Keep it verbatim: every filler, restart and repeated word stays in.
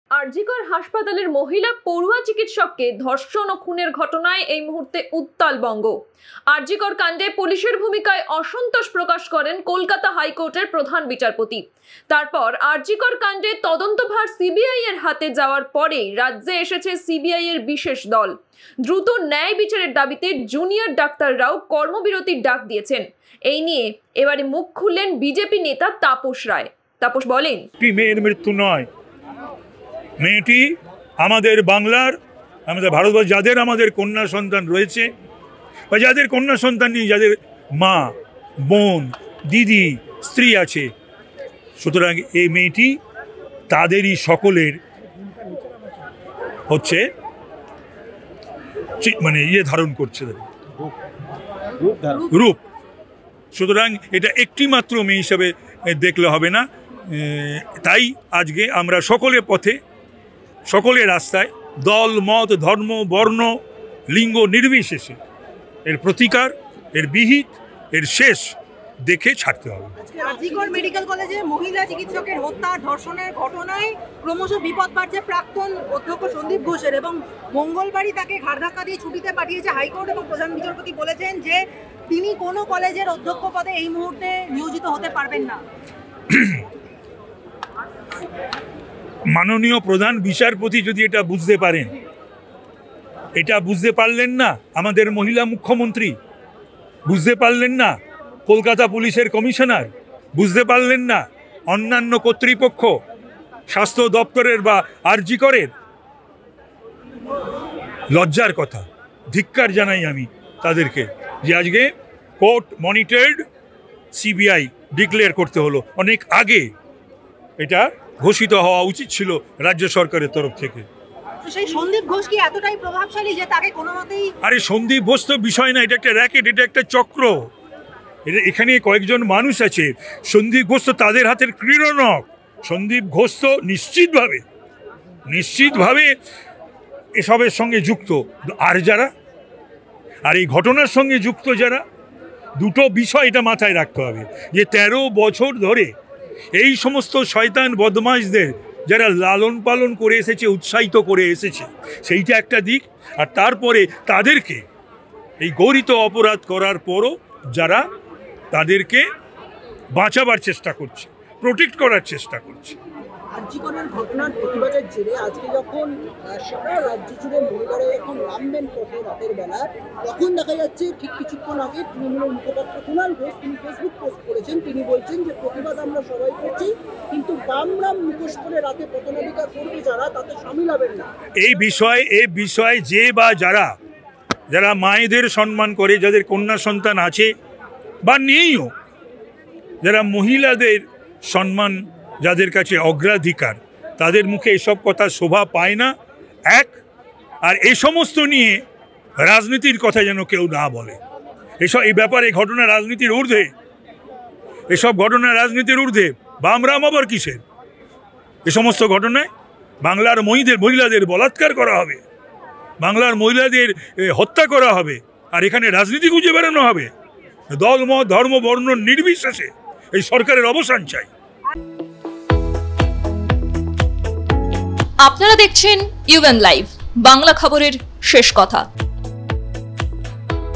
আরজিকর হাসপাতালের মহিলা পড়ুয়া চিকিৎসককে ধর্ষণ ও খুনের ঘটনায় এই মুহূর্তে উত্তাল বঙ্গ। আরজিকর কাণ্ডে পুলিশের ভূমিকায় অসন্তোষ প্রকাশ করেন কলকাতা হাইকোর্টের প্রধান বিচারপতি। তারপর আরজিকর কাণ্ডে তদন্তভার সিবিআই এর হাতে যাওয়ার পরেই রাজ্যে এসেছে সিবিআই এর বিশেষ দল। দ্রুত ন্যায় বিচারের দাবিতে জুনিয়র ডাক্তাররাও কর্মবিরতির ডাক দিয়েছেন। এই নিয়ে এবারে মুখ খুললেন বিজেপি নেতা তাপস রায়। তাপস বলেন, মেয়ের মৃত্যু নয়, মেয়েটি আমাদের বাংলার, আমাদের ভারতবর্ষ যাদের আমাদের কন্যা সন্তান রয়েছে বা যাদের কন্যা সন্তান নেই, যাদের মা, বোন, দিদি, স্ত্রী আছে, সুতরাং এই মেয়েটি তাদেরই সকলের হচ্ছে মানে ইয়ে ধারণ করছে, রূপ। সুতরাং এটা একটি মাত্র মেয়ে হিসাবে দেখলে হবে না। তাই আজকে আমরা সকলে পথে, সকলের রাস্তায়, দল, মত, ধর্ম, বর্ণ, লিঙ্গ নির্বিশেষে এর প্রতিকার, এর বিহিত, এর শেষ দেখে ছাড়তে হবে। আরজিকর মেডিকেল কলেজে মহিলা চিকিৎসকের হত্যা ধর্ষণের ঘটনায় ক্রমশ বিপদ বাড়ছে প্রাক্তন অধ্যক্ষ সন্দীপ ঘোষের, এবং মঙ্গলবারই তাকে ঘাড় ধাক্কা দিয়ে ছুটিতে পাঠিয়েছে হাইকোর্ট, এবং প্রধান বিচারপতি বলেছেন যে তিনি কোনো কলেজের অধ্যক্ষ পদে এই মুহূর্তে নিয়োজিত হতে পারবেন না। মাননীয় প্রধান বিচারপতি যদি এটা বুঝতে পারেন, এটা বুঝতে পারলেন না আমাদের মহিলা মুখ্যমন্ত্রী, বুঝতে পারলেন না কলকাতা পুলিশের কমিশনার, বুঝতে পারলেন না অন্যান্য কর্তৃপক্ষ, স্বাস্থ্য দপ্তরের বা আরজিকরের, লজ্জার কথা। ধিক্কার জানাই আমি তাদেরকে যে আজকে কোর্ট মনিটর্ড সিবিআই ডিক্লেয়ার করতে হলো। অনেক আগে এটা ঘোষিত হওয়া উচিত ছিল রাজ্য সরকারের তরফ থেকে। সেই সন্দীপ ঘোষ কি এতটাই প্রভাবশালী যে তাকে কোনোমতেই? আরে সন্দীপ ঘোষ তো বিষয় না, এটা একটা র্যাকেট, এটা একটা চক্র। এখানে কয়েকজন মানুষ আছে, সন্দীপ ঘোষ তো তাদের হাতের ক্রীড়নক। সন্দীপ ঘোষ তো নিশ্চিতভাবে নিশ্চিতভাবে এসবের সঙ্গে যুক্ত। আর যারা, আর এই ঘটনার সঙ্গে যুক্ত যারা, দুটো বিষয় এটা মাথায় রাখতে হবে যে তেরো বছর ধরে এই সমস্ত শয়তান বদমাশদের যারা লালন পালন করে এসেছে, উৎসাহিত করে এসেছে, সেইটা একটা দিক। আর তারপরে তাদেরকে এই গৌরিত অপরাধ করার পরও যারা তাদেরকে বাঁচাবার চেষ্টা করছে, প্রোটেক্ট করার চেষ্টা করছে। আরজিকরের ঘটনার প্রতিবাদের জেরে আজকে যখন সারা রাজ্য জুড়ে মহিলারা যখন নামবেন পথে রাতের বেলা, তখন দেখা যাচ্ছে ঠিক কিছুক্ষণ আগে তৃণমূলের মুখপাত্র কুণাল ঘোষ তিনি ফেসবুক পোস্ট করেছেন। তিনি বলছেন যে প্রতিবাদ আমরা সবাই করছি, কিন্তু বামরাম মুখোশ করে রাতে পথনাটিকা করবে যারা, তাতে সামিল হবেন না। এই বিষয় এই বিষয় যে বা যারা যারা মায়েদের সম্মান করে, যাদের কন্যা সন্তান আছে বা নেইও, যারা মহিলাদের সম্মান, যাদের কাছে অগ্রাধিকার, তাদের মুখে এসব কথা শোভা পায় না। এক, আর এই সমস্ত নিয়ে রাজনীতির কথা যেন কেউ না বলে। এসব এই ব্যাপারে ঘটনা রাজনীতির ঊর্ধ্বে, এসব ঘটনা রাজনীতির ঊর্ধ্বে। বামরাম আবার কিসের? এ সমস্ত ঘটনায় বাংলার মহিলাদের মহিলাদের বলাৎকার করা হবে, বাংলার মহিলাদের হত্যা করা হবে, আর এখানে রাজনীতি খুঁজে বেড়ানো হবে। দল, মত, ধর্ম, বর্ণ নির্বিশেষে এই সরকারের অবসান চাই। আপনারা দেখছেন ইউএন লাইভ, বাংলা খবরের শেষ কথা।